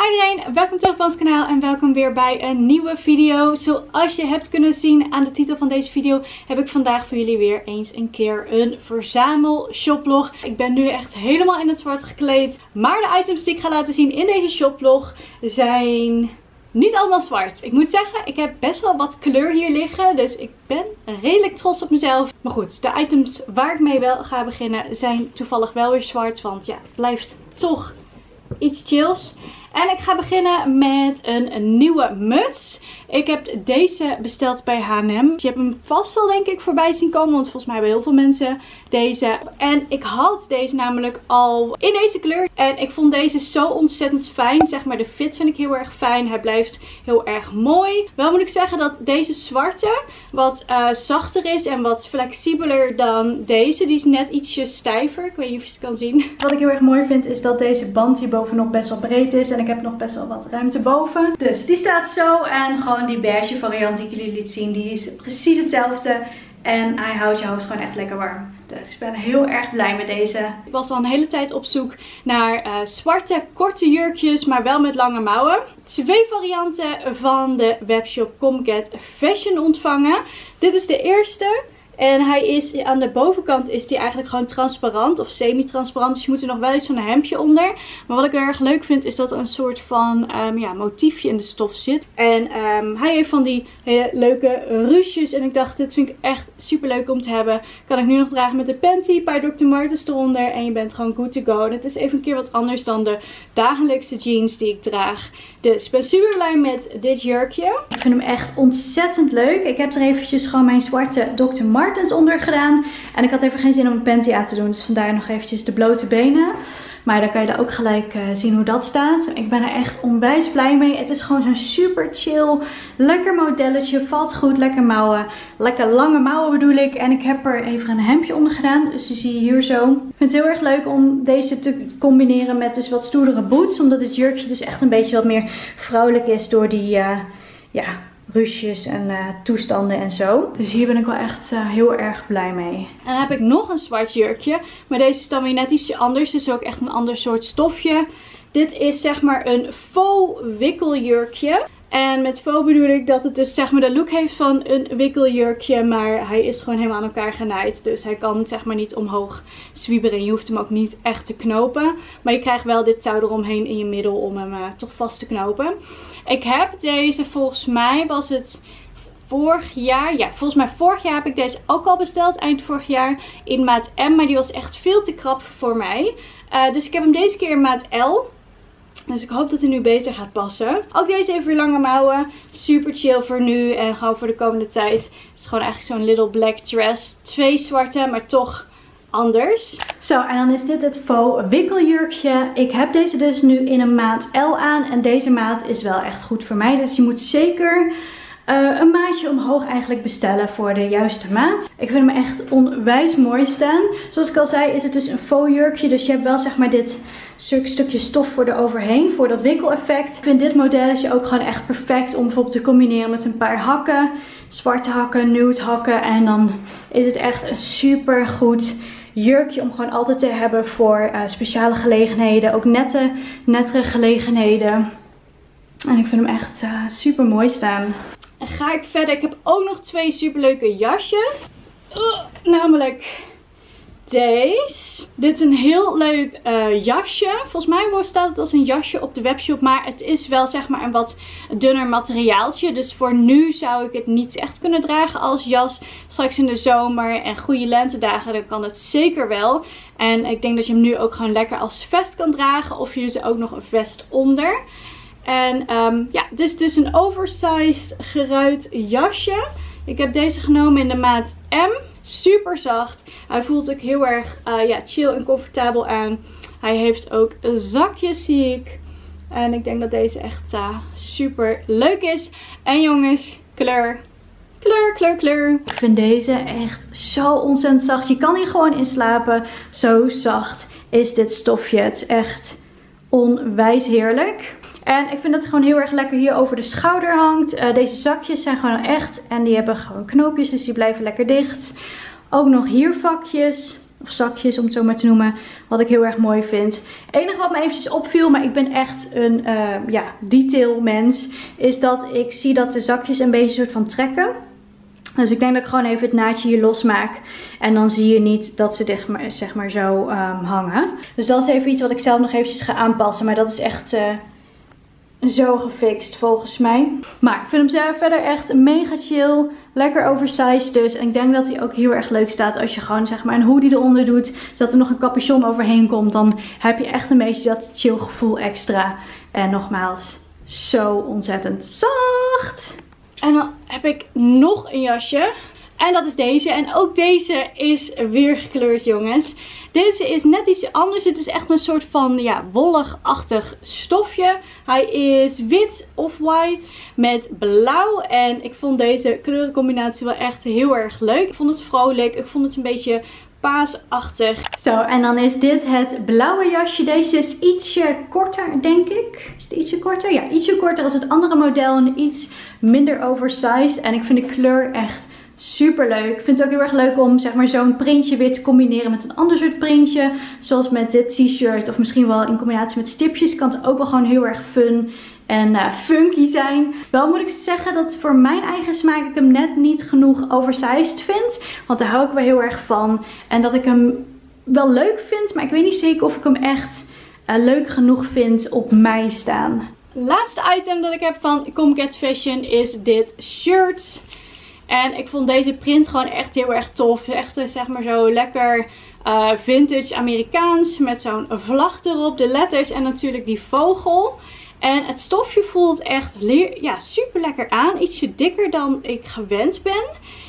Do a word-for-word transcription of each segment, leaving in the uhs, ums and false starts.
Hi iedereen, welkom terug op ons kanaal en welkom weer bij een nieuwe video. Zoals je hebt kunnen zien aan de titel van deze video heb ik vandaag voor jullie weer eens een keer een verzamel shoplog. Ik ben nu echt helemaal in het zwart gekleed, maar de items die ik ga laten zien in deze shoplog zijn niet allemaal zwart. Ik moet zeggen, ik heb best wel wat kleur hier liggen, dus ik ben redelijk trots op mezelf. Maar goed, de items waar ik mee wel ga beginnen zijn toevallig wel weer zwart, want ja, het blijft toch iets chills. En ik ga beginnen met een, een nieuwe muts. Ik heb deze besteld bij H en M. Je hebt hem vast wel denk ik voorbij zien komen, want volgens mij hebben heel veel mensen deze. En ik had deze namelijk al in deze kleur. En ik vond deze zo ontzettend fijn. Zeg maar de fit vind ik heel erg fijn. Hij blijft heel erg mooi. Wel moet ik zeggen dat deze zwarte wat uh, zachter is en wat flexibeler dan deze. Die is net ietsje stijver. Ik weet niet of je het kan zien. Wat ik heel erg mooi vind is dat deze band hier bovenop best wel breed is. En ik heb nog best wel wat ruimte boven. Dus die staat zo. En gewoon die beige variant die ik jullie liet zien. Die is precies hetzelfde. En hij houdt je hoofd gewoon echt lekker warm. Dus ik ben heel erg blij met deze. Ik was al een hele tijd op zoek naar uh, zwarte korte jurkjes, maar wel met lange mouwen. Twee varianten van de webshop Comget Fashion ontvangen. Dit is de eerste. En hij is aan de bovenkant is die eigenlijk gewoon transparant of semi-transparant. Dus je moet er nog wel iets van een hemdje onder. Maar wat ik heel erg leuk vind is dat er een soort van um, ja, motiefje in de stof zit. En um, hij heeft van die hele leuke ruches. En ik dacht, dit vind ik echt super leuk om te hebben. Kan ik nu nog dragen met de panty, bij dokter Martens eronder. En je bent gewoon good to go. En het is even een keer wat anders dan de dagelijkse jeans die ik draag. Dus ik ben super blij met dit jurkje. Ik vind hem echt ontzettend leuk. Ik heb er eventjes gewoon mijn zwarte dokter Martens onder gedaan. En ik had even geen zin om een panty aan te doen. Dus vandaar nog eventjes de blote benen. Maar dan kan je er ook gelijk uh, zien hoe dat staat. Ik ben er echt onwijs blij mee. Het is gewoon zo'n super chill, lekker modelletje. Valt goed, lekker mouwen. Lekker lange mouwen bedoel ik. En ik heb er even een hemdje onder gedaan. Dus die zie je hier zo. Ik vind het heel erg leuk om deze te combineren met dus wat stoerdere boots. Omdat het jurkje dus echt een beetje wat meer vrouwelijk is door die uh, ja, ruches en uh, toestanden en zo. Dus hier ben ik wel echt uh, heel erg blij mee. En dan heb ik nog een zwart jurkje. Maar deze is dan weer net ietsje anders. Dus ook echt een ander soort stofje. Dit is zeg maar een faux wikkeljurkje. En met faux bedoel ik dat het dus zeg maar de look heeft van een wikkeljurkje. Maar hij is gewoon helemaal aan elkaar genaaid. Dus hij kan zeg maar niet omhoog zwieberen. Je hoeft hem ook niet echt te knopen. Maar je krijgt wel dit touw eromheen in je middel om hem uh, toch vast te knopen. Ik heb deze volgens mij was het vorig jaar. Ja, volgens mij vorig jaar heb ik deze ook al besteld. Eind vorig jaar in maat M. Maar die was echt veel te krap voor mij. Uh, dus ik heb hem deze keer in maat L. Dus ik hoop dat hij nu beter gaat passen. Ook deze even weer lange mouwen. Super chill voor nu en gewoon voor de komende tijd. Het is gewoon eigenlijk zo'n little black dress. Twee zwarte, maar toch anders. Zo, en dan is dit het faux wikkeljurkje. Ik heb deze dus nu in een maat L aan. En deze maat is wel echt goed voor mij. Dus je moet zeker Uh, een maatje omhoog eigenlijk bestellen voor de juiste maat. Ik vind hem echt onwijs mooi staan. Zoals ik al zei is het dus een faux jurkje. Dus je hebt wel zeg maar dit stukje stof voor eroverheen. Voor dat wikkeleffect. Ik vind dit modelletje ook gewoon echt perfect om bijvoorbeeld te combineren met een paar hakken. Zwarte hakken, nude hakken. En dan is het echt een super goed jurkje om gewoon altijd te hebben voor uh, speciale gelegenheden. Ook nette, nettere gelegenheden. En ik vind hem echt uh, super mooi staan. En ga ik verder. Ik heb ook nog twee superleuke jasjes. Uh, namelijk deze. Dit is een heel leuk uh, jasje. Volgens mij staat het als een jasje op de webshop. Maar het is wel zeg maar een wat dunner materiaaltje. Dus voor nu zou ik het niet echt kunnen dragen als jas. Straks in de zomer en goede lentedagen dan kan het zeker wel. En ik denk dat je hem nu ook gewoon lekker als vest kan dragen. Of je doet er ook nog een vest onder. En um, ja, dit is dus een oversized geruit jasje. Ik heb deze genomen in de maat M. Super zacht. Hij voelt ook heel erg uh, ja, chill en comfortabel aan. Hij heeft ook zakjes zie ik. En ik denk dat deze echt uh, super leuk is. En jongens, kleur. Kleur, kleur, kleur. Ik vind deze echt zo ontzettend zacht. Je kan hier gewoon in slapen. Zo zacht is dit stofje. Het is echt onwijs heerlijk. En ik vind dat het gewoon heel erg lekker hier over de schouder hangt. Uh, deze zakjes zijn gewoon echt. En die hebben gewoon knoopjes, dus die blijven lekker dicht. Ook nog hier vakjes. of zakjes om het zo maar te noemen. Wat ik heel erg mooi vind. Het enige wat me eventjes opviel, maar ik ben echt een uh, ja, detail mens. Is dat ik zie dat de zakjes een beetje soort van trekken. Dus ik denk dat ik gewoon even het naadje hier losmaak. En dan zie je niet dat ze dicht maar, zeg maar zo um, hangen. Dus dat is even iets wat ik zelf nog eventjes ga aanpassen. Maar dat is echt uh, zo gefixt volgens mij. Maar ik vind hem zelf verder echt mega chill. Lekker oversized dus. En ik denk dat hij ook heel erg leuk staat als je gewoon zeg maar een hoodie eronder doet. Zodat er nog een capuchon overheen komt. Dan heb je echt een beetje dat chill gevoel extra. En nogmaals, zo ontzettend zacht. En dan heb ik nog een jasje. En dat is deze. En ook deze is weer gekleurd, jongens. Deze is net iets anders. Het is echt een soort van ja, wollig-achtig stofje. Hij is wit of white met blauw. En ik vond deze kleurencombinatie wel echt heel erg leuk. Ik vond het vrolijk. Ik vond het een beetje paasachtig. Zo, en dan is dit het blauwe jasje. Deze is ietsje korter, denk ik. Is het ietsje korter? Ja, ietsje korter als het andere model. En iets minder oversized. En ik vind de kleur echt super leuk. Ik vind het ook heel erg leuk om zeg maar zo'n printje weer te combineren met een ander soort printje. Zoals met dit t-shirt. Of misschien wel in combinatie met stipjes. Kan het ook wel gewoon heel erg fun en uh, funky zijn. Wel moet ik zeggen dat voor mijn eigen smaak ik hem net niet genoeg oversized vind. Want daar hou ik wel heel erg van. En dat ik hem wel leuk vind. Maar ik weet niet zeker of ik hem echt uh, leuk genoeg vind op mij staan. Laatste item dat ik heb van Comcat Fashion is dit shirt. En ik vond deze print gewoon echt heel erg tof. Echt zeg maar zo lekker uh, vintage Amerikaans. Met zo'n vlag erop. De letters en natuurlijk die vogel. En het stofje voelt echt ja, super lekker aan. Ietsje dikker dan ik gewend ben.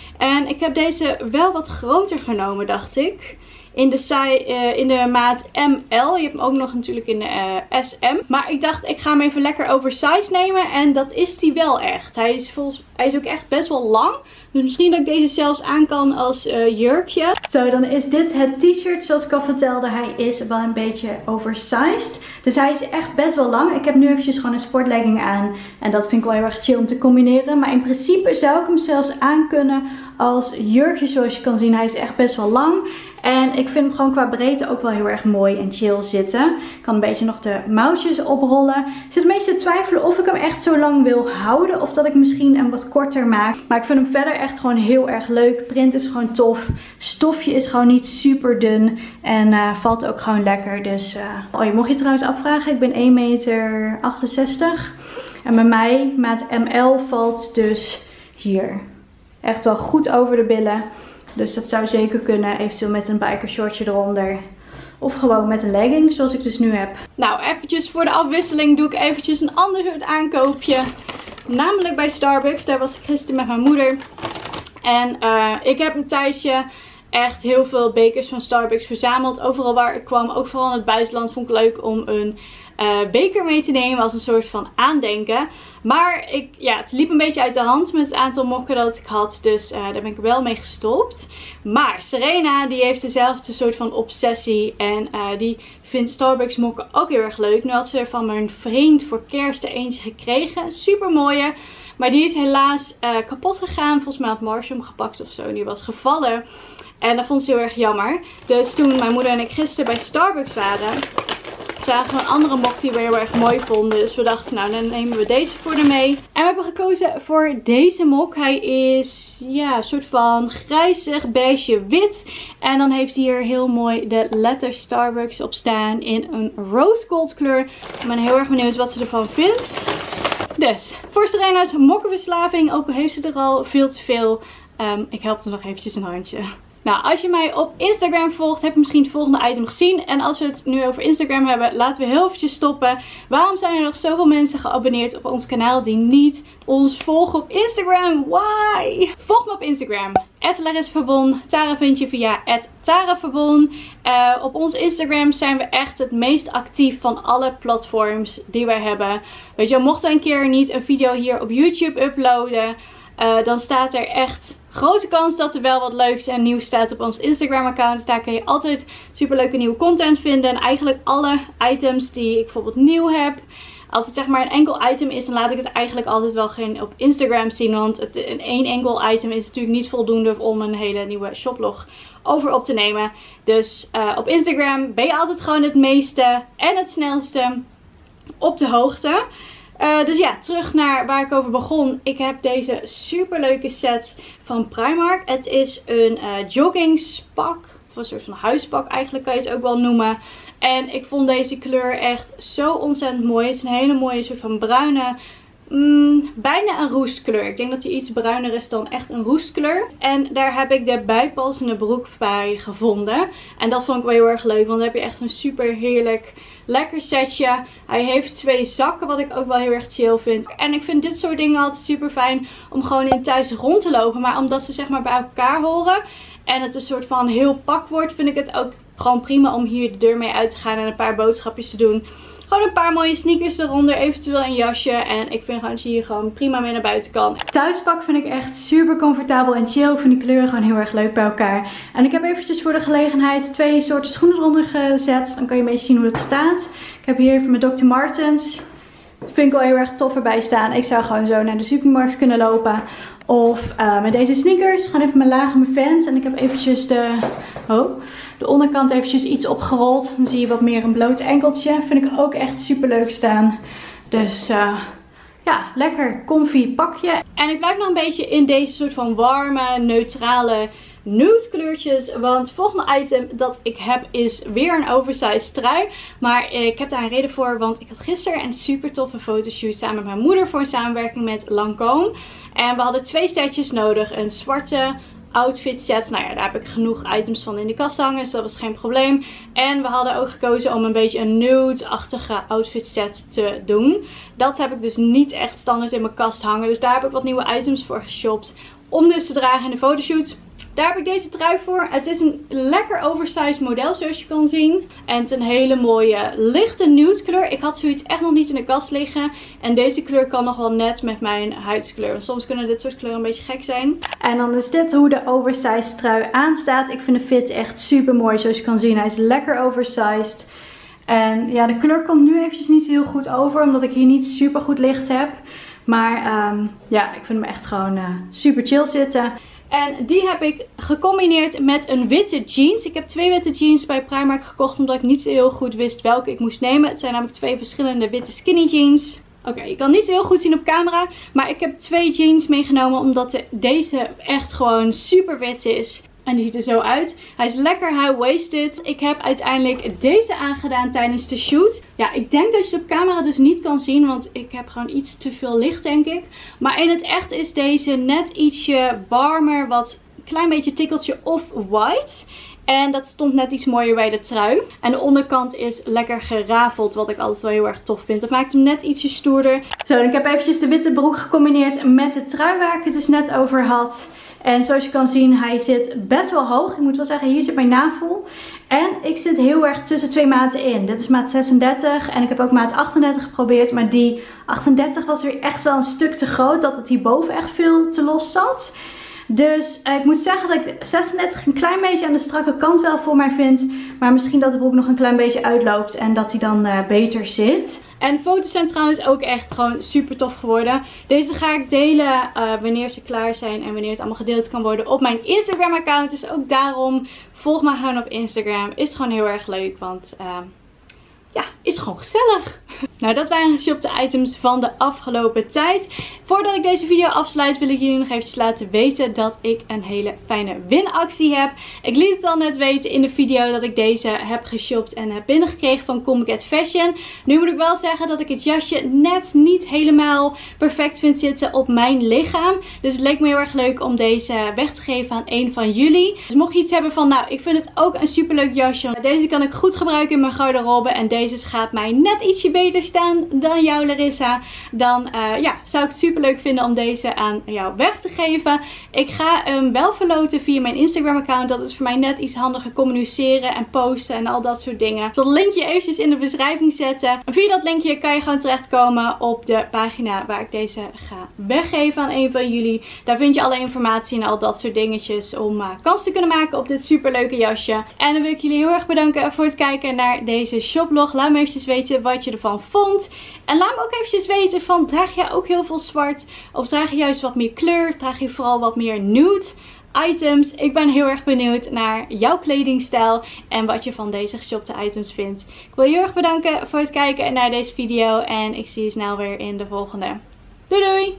En ik heb deze wel wat groter genomen, dacht ik. In de, uh, in de maat M L. Je hebt hem ook nog natuurlijk in de uh, S M. Maar ik dacht, ik ga hem even lekker oversized nemen. En dat is die wel echt. Hij is, volgens, hij is ook echt best wel lang. Dus misschien dat ik deze zelfs aan kan als uh, jurkje. Zo, dan is dit het t-shirt. Zoals ik al vertelde, hij is wel een beetje oversized. Dus hij is echt best wel lang. Ik heb nu eventjes gewoon een sportlegging aan. En dat vind ik wel heel erg chill om te combineren. Maar in principe zou ik hem zelfs aan kunnen als jurkje. Zoals je kan zien, hij is echt best wel lang. En ik vind hem gewoon qua breedte ook wel heel erg mooi en chill zitten. Ik kan een beetje nog de mouwtjes oprollen. Ik zit een beetje te twijfelen of ik hem echt zo lang wil houden. Of dat ik misschien hem wat korter maak. Maar ik vind hem verder echt gewoon heel erg leuk. Print is gewoon tof. Stofje is gewoon niet super dun. En uh, valt ook gewoon lekker. Dus uh... oh, je mocht je trouwens afvragen. Ik ben één meter achtenzestig. En bij mij, maat M L, valt dus hier. Echt wel goed over de billen. Dus dat zou zeker kunnen, eventueel met een bikershortje eronder. Of gewoon met een legging, zoals ik dus nu heb. Nou, eventjes voor de afwisseling doe ik eventjes een ander soort aankoopje. Namelijk bij Starbucks. Daar was ik gisteren met mijn moeder. En uh, ik heb een tijdje echt heel veel bekers van Starbucks verzameld. Overal waar ik kwam, ook vooral in het buitenland, vond ik leuk om een uh, beker mee te nemen als een soort van aandenken. Maar ik, ja, het liep een beetje uit de hand met het aantal mokken dat ik had. Dus uh, daar ben ik wel mee gestopt. Maar Serena, die heeft dezelfde soort van obsessie. En uh, die vindt Starbucks mokken ook heel erg leuk. Nu had ze er van mijn vriend voor kerst er eentje gekregen. Super mooie. Maar die is helaas uh, kapot gegaan. Volgens mij had Marshall hem gepakt of zo. Die was gevallen. En dat vond ze heel erg jammer. Dus toen mijn moeder en ik gisteren bij Starbucks waren, zagen we een andere mok die we heel erg mooi vonden. Dus we dachten, nou, dan nemen we deze voor haar mee. En we hebben gekozen voor deze mok. Hij is, ja, een soort van grijzig, beige, wit. En dan heeft hij hier heel mooi de letter Starbucks op staan in een rose gold kleur. Ik ben heel erg benieuwd wat ze ervan vindt. Dus, voor Serena's mokkenverslaving, ook al heeft ze er al veel te veel, um, ik help er nog eventjes een handje. Nou, als je mij op Instagram volgt, heb je misschien het volgende item gezien. En als we het nu over Instagram hebben, laten we heel eventjes stoppen. Waarom zijn er nog zoveel mensen geabonneerd op ons kanaal die niet ons volgen op Instagram? Why? Volg me op Instagram. at larisverbon. Tara vind je via at taraverbon. Uh, op ons Instagram zijn we echt het meest actief van alle platforms die wij hebben. Weet je, mocht er een keer niet een video hier op YouTube uploaden, uh, dan staat er echt grote kans dat er wel wat leuks en nieuws staat op ons Instagram account. Dus daar kun je altijd super leuke nieuwe content vinden. En eigenlijk alle items die ik bijvoorbeeld nieuw heb, Als het zeg maar een enkel item is, dan laat ik het eigenlijk altijd wel geen op Instagram zien. Want het, een één enkel item is natuurlijk niet voldoende om een hele nieuwe shoplog over op te nemen. Dus uh, op Instagram ben je altijd gewoon het meeste en het snelste op de hoogte. Uh, dus ja, terug naar waar ik over begon. Ik heb deze super leuke set van Primark. Het is een uh, joggingspak. Of een soort van huispak eigenlijk kan je het ook wel noemen. En ik vond deze kleur echt zo ontzettend mooi. Het is een hele mooie soort van bruine... Mm, bijna een roestkleur. Ik denk dat hij iets bruiner is dan echt een roestkleur. En daar heb ik de bijpassende broek bij gevonden. En dat vond ik wel heel erg leuk. Want dan heb je echt een super heerlijk lekker setje. Hij heeft twee zakken, wat ik ook wel heel erg chill vind. En ik vind dit soort dingen altijd super fijn om gewoon in thuis rond te lopen. Maar omdat ze zeg maar bij elkaar horen en het een soort van heel pak wordt, vind ik het ook gewoon prima om hier de deur mee uit te gaan en een paar boodschapjes te doen. Gewoon een paar mooie sneakers eronder, eventueel een jasje. En ik vind gewoon dat je hier gewoon prima mee naar buiten kan. Thuispak vind ik echt super comfortabel en chill. Ik vind die kleuren gewoon heel erg leuk bij elkaar. En ik heb eventjes voor de gelegenheid twee soorten schoenen eronder gezet. Dan kan je een beetje zien hoe het staat. Ik heb hier even mijn doctor Martens. Vind ik wel heel erg tof erbij staan. Ik zou gewoon zo naar de supermarkt kunnen lopen. Of uh, met deze sneakers. Gewoon even mijn lage mijn Vans. En ik heb eventjes de, oh, de onderkant eventjes iets opgerold. Dan zie je wat meer een bloot enkeltje. Vind ik ook echt super leuk staan. Dus uh, ja, lekker comfy pakje. En ik blijf nog een beetje in deze soort van warme, neutrale nude kleurtjes. Want het volgende item dat ik heb is weer een oversized trui. Maar ik heb daar een reden voor. Want ik had gisteren een super toffe fotoshoot samen met mijn moeder voor een samenwerking met Lancôme. En we hadden twee setjes nodig. Een zwarte outfit set. Nou ja, daar heb ik genoeg items van in de kast hangen. Dus dat was geen probleem. En we hadden ook gekozen om een beetje een nude-achtige outfit set te doen. Dat heb ik dus niet echt standaard in mijn kast hangen. Dus daar heb ik wat nieuwe items voor geshopt. Om dus te dragen in de fotoshoot. Daar heb ik deze trui voor. Het is een lekker oversized model zoals je kan zien. En het is een hele mooie lichte nude kleur. Ik had zoiets echt nog niet in de kast liggen. En deze kleur kan nog wel net met mijn huidskleur. Want soms kunnen dit soort kleuren een beetje gek zijn. En dan is dit hoe de oversized trui aanstaat. Ik vind de fit echt super mooi zoals je kan zien. Hij is lekker oversized. En ja, de kleur komt nu eventjes niet heel goed over. Omdat ik hier niet super goed licht heb. Maar um, ja, ik vind hem echt gewoon uh, super chill zitten. En die heb ik gecombineerd met een witte jeans. Ik heb twee witte jeans bij Primark gekocht omdat ik niet zo heel goed wist welke ik moest nemen. Het zijn namelijk twee verschillende witte skinny jeans. Oké, okay, je kan niet zo heel goed zien op camera. Maar ik heb twee jeans meegenomen omdat de, deze echt gewoon super wit is. En die ziet er zo uit. Hij is lekker high-waisted. Ik heb uiteindelijk deze aangedaan tijdens de shoot. Ja, ik denk dat je het op camera dus niet kan zien. Want ik heb gewoon iets te veel licht, denk ik. Maar in het echt is deze net ietsje warmer. Wat een klein beetje tikkeltje off-white. En dat stond net iets mooier bij de trui. En de onderkant is lekker gerafeld. Wat ik altijd wel heel erg tof vind. Dat maakt hem net ietsje stoerder. Zo, en ik heb eventjes de witte broek gecombineerd met de trui waar ik het dus net over had. En zoals je kan zien, hij zit best wel hoog. Ik moet wel zeggen, hier zit mijn navel. En ik zit heel erg tussen twee maten in. Dit is maat zesendertig en ik heb ook maat achtendertig geprobeerd. Maar die achtendertig was weer echt wel een stuk te groot. Dat het hierboven echt veel te los zat. Dus uh, ik moet zeggen dat ik zesendertig een klein beetje aan de strakke kant wel voor mij vind. Maar misschien dat de broek nog een klein beetje uitloopt en dat hij dan uh, beter zit. En de foto's zijn trouwens ook echt gewoon super tof geworden. Deze ga ik delen uh, wanneer ze klaar zijn en wanneer het allemaal gedeeld kan worden op mijn Instagram account. Dus ook daarom volg me gewoon op Instagram. Is gewoon heel erg leuk, want uh, ja, is gewoon gezellig. Nou, dat waren geshopte items van de afgelopen tijd. Voordat ik deze video afsluit wil ik jullie nog eventjes laten weten dat ik een hele fijne winactie heb. Ik liet het al net weten in de video dat ik deze heb geshopt en heb binnengekregen van Comiket Fashion. Nu moet ik wel zeggen dat ik het jasje net niet helemaal perfect vind zitten op mijn lichaam. Dus het leek me heel erg leuk om deze weg te geven aan een van jullie. Dus mocht je iets hebben van, nou, ik vind het ook een superleuk jasje. Deze kan ik goed gebruiken in mijn garderobe en deze gaat mij net ietsje beter staan dan jou, Larissa. Dan uh, ja, zou ik het super leuk vinden om deze aan jou weg te geven. Ik ga hem wel verloten via mijn Instagram account. Dat is voor mij net iets handiger communiceren en posten en al dat soort dingen. Ik zal het linkje eventjes in de beschrijving zetten. En via dat linkje kan je gewoon terechtkomen op de pagina waar ik deze ga weggeven aan een van jullie. Daar vind je alle informatie en al dat soort dingetjes om uh, kans te kunnen maken op dit super leuke jasje. En dan wil ik jullie heel erg bedanken voor het kijken naar deze shoplog. shoplog. Laat me eventjes weten wat je ervan vond. En laat me ook eventjes weten van, draag jij ook heel veel zwart? Of draag je juist wat meer kleur? Draag je vooral wat meer nude items? Ik ben heel erg benieuwd naar jouw kledingstijl en wat je van deze geshopte items vindt. Ik wil je heel erg bedanken voor het kijken naar deze video en ik zie je snel weer in de volgende. Doei doei!